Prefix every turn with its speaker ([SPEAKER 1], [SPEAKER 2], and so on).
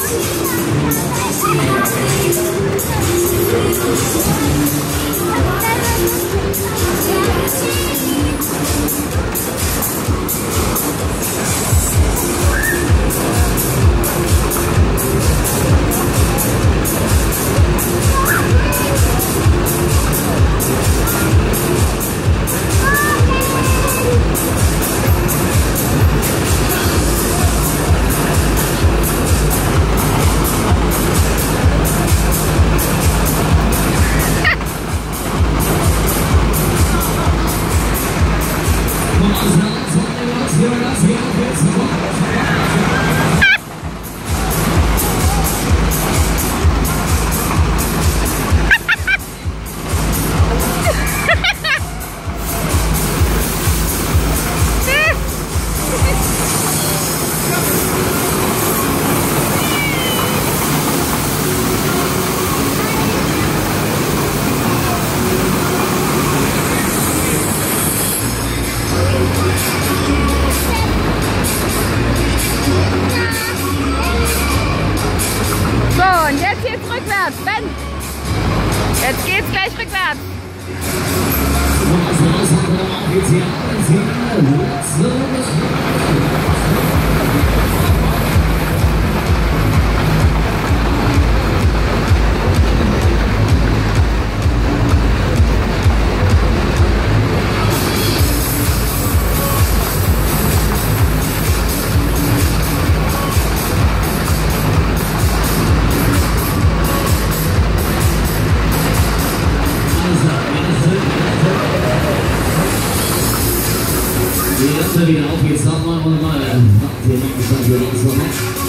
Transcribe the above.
[SPEAKER 1] rückwärts, Ben! Jetzt geht's gleich rückwärts.
[SPEAKER 2] Die Latte wieder auf, jetzt nochmal und mal. Hier noch ein bisschen für uns noch.